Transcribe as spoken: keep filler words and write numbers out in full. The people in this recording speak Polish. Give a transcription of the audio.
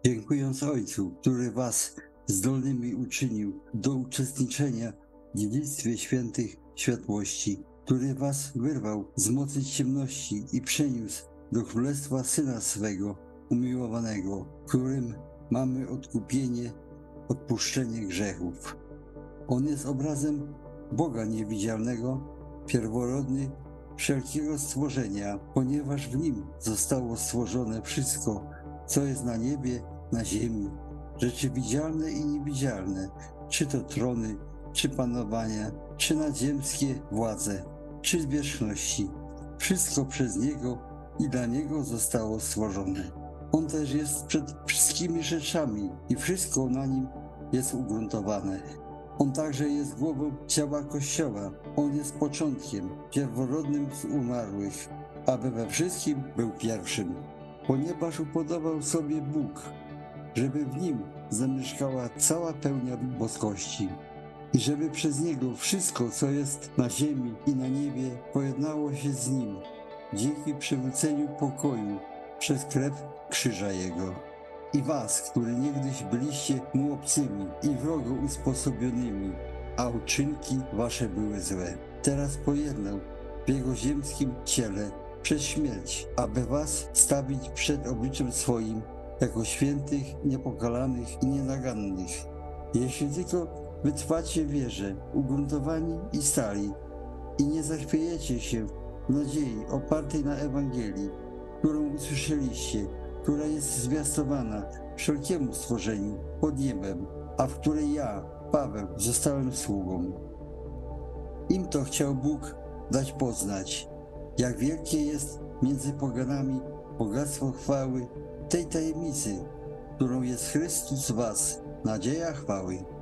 Dziękując Ojcu, który was zdolnymi uczynił do uczestniczenia w dziedzictwie świętych światłości, który was wyrwał z mocy ciemności i przeniósł do królestwa Syna swego umiłowanego, którym mamy odkupienie, odpuszczenie grzechów. On jest obrazem Boga niewidzialnego, pierworodny wszelkiego stworzenia, ponieważ w Nim zostało stworzone wszystko, co jest na niebie, na ziemi, rzeczy widzialne i niewidzialne, czy to trony, czy panowania, czy nadziemskie władze, czy zwierzchności. Wszystko przez Niego i dla Niego zostało stworzone. On też jest przed wszystkimi rzeczami i wszystko na Nim jest ugruntowane. On także jest głową ciała Kościoła. On jest początkiem, pierworodnym z umarłych, aby we wszystkim był pierwszym. Ponieważ upodobał sobie Bóg, żeby w Nim zamieszkała cała pełnia boskości i żeby przez Niego wszystko, co jest na ziemi i na niebie, pojednało się z Nim, dzięki przywróceniu pokoju przez krew krzyża Jego. I was, którzy niegdyś byliście mu obcymi i wrogo usposobionymi, a uczynki wasze były złe. Teraz pojednał w Jego ziemskim ciele przez śmierć, aby was stawić przed obliczem swoim jako świętych, niepokalanych i nienagannych. Jeśli tylko wytrwacie w wierze, ugruntowani i stali, i nie zachwiejecie się w nadziei opartej na Ewangelii, którą usłyszeliście, która jest zwiastowana wszelkiemu stworzeniu pod niebem, a w której ja, Paweł, zostałem sługą. Im to chciał Bóg dać poznać, jak wielkie jest między poganami bogactwo chwały tej tajemnicy, którą jest Chrystus w was, nadzieja chwały.